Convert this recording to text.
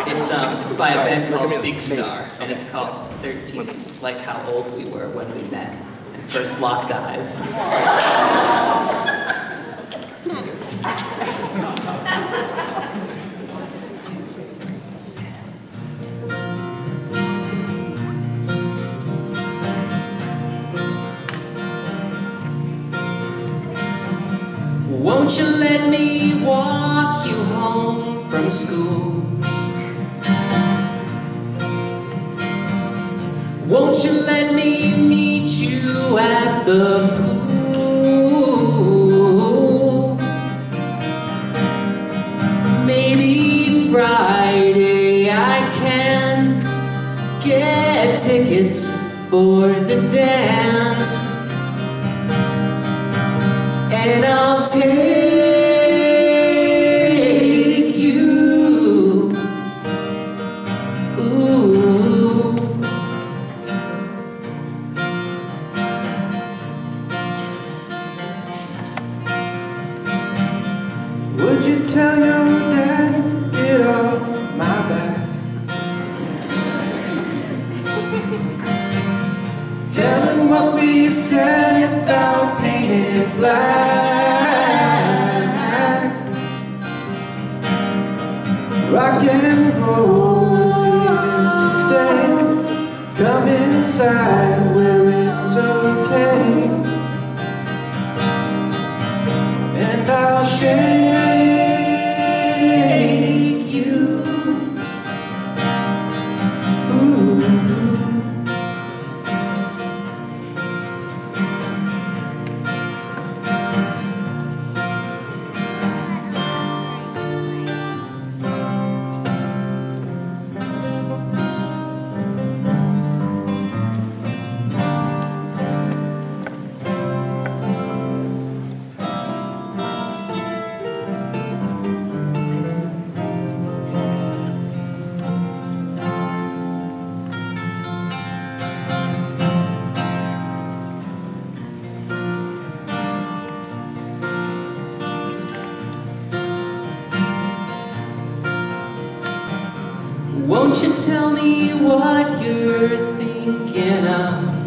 It's by a band called Big Star, and it's called 13, like how old we were when we met and first locked eyes. Won't you let me walk you home from school? Won't you let me meet you at the pool? Maybe Friday I can get tickets for the dance, and I'll take you. Ooh. Would you tell your dad, get off my back? Tell him what we said about painted black. Rock and roll is here to stay. Come inside where it's okay, and I'll shake you. Ooh. Won't you tell me what you're thinking of?